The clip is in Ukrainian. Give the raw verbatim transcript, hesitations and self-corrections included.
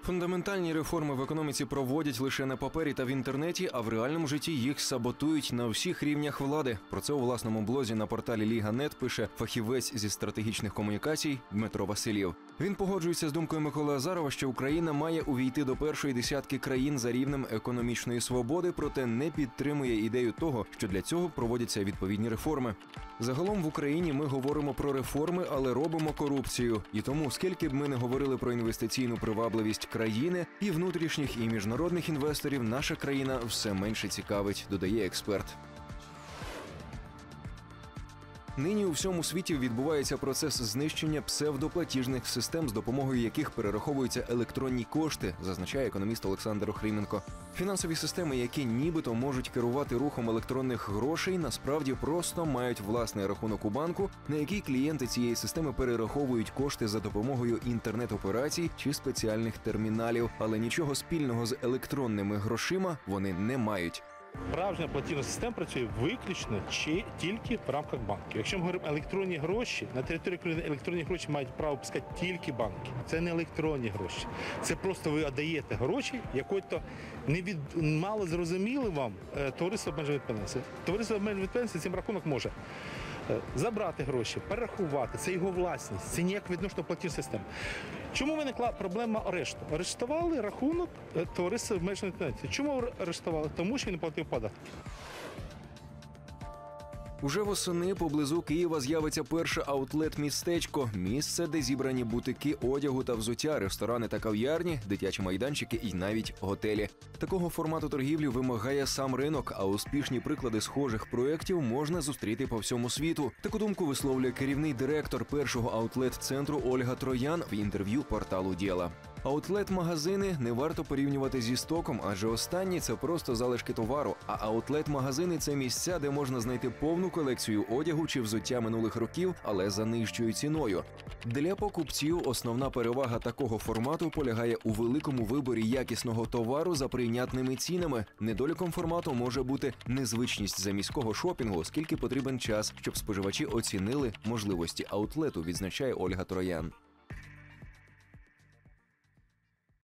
Фундаментальні реформи в економіці проводять лише на папері та в інтернеті, а в реальному житті їх саботують на всіх рівнях влади. Про це у власному блозі на порталі Ліга точка нет пише фахівець зі стратегічних комунікацій Дмитро Васильєв. Він погоджується з думкою Миколи Азарова, що Україна має увійти до першої десятки країн за рівнем економічної свободи, проте не підтримує ідею того, що для цього проводяться відповідні реформи. Загалом в Україні ми говоримо про реформи, але робимо корупцію. І тому, скільки б ми не говорили про інвестиційну привабливість країни, і внутрішніх, і міжнародних інвесторів, наша країна все менше цікавить, додає експерт. Нині у всьому світі відбувається процес знищення псевдоплатіжних систем, з допомогою яких перераховуються електронні кошти, зазначає економіст Олександр Охрименко. Фінансові системи, які нібито можуть керувати рухом електронних грошей, насправді просто мають власний рахунок у банку, на який клієнти цієї системи перераховують кошти за допомогою інтернет-операцій чи спеціальних терміналів, але нічого спільного з електронними грошима вони не мають. Справжня платіжна система працює виключно чи тільки в рамках банків. Якщо ми говоримо електронні гроші, на території України електронні гроші мають право пускати тільки банки. Це не електронні гроші. Це просто ви віддаєте гроші якої-то не від мало зрозуміли вам товариство обмеженої відповідальності. Товариство обмеженої відповідальності цим рахунок може забрати гроші, перерахувати, це його власність, це ніяк відносно платіжної системи. Чому виникла проблема арешту? Арештували рахунок товариства обмеженої відповідальності. Чому арештували? Тому що він не платив податки. Уже восени поблизу Києва з'явиться перше аутлет-містечко – місце, де зібрані бутики одягу та взуття, ресторани та кав'ярні, дитячі майданчики і навіть готелі. Такого формату торгівлі вимагає сам ринок, а успішні приклади схожих проєктів можна зустріти по всьому світу. Таку думку висловлює керівний директор першого аутлет-центру Ольга Троян в інтерв'ю порталу «Дєла». Аутлет-магазини не варто порівнювати зі стоком, адже останні – це просто залишки товару, а аутлет-магазини – це місця, де можна знайти повну колекцію одягу чи взуття минулих років, але за нижчою ціною. Для покупців основна перевага такого формату полягає у великому виборі якісного товару за прийнятними цінами. Недоліком формату може бути незвичність заміського шопінгу, оскільки потрібен час, щоб споживачі оцінили можливості аутлету, відзначає Ольга Троян.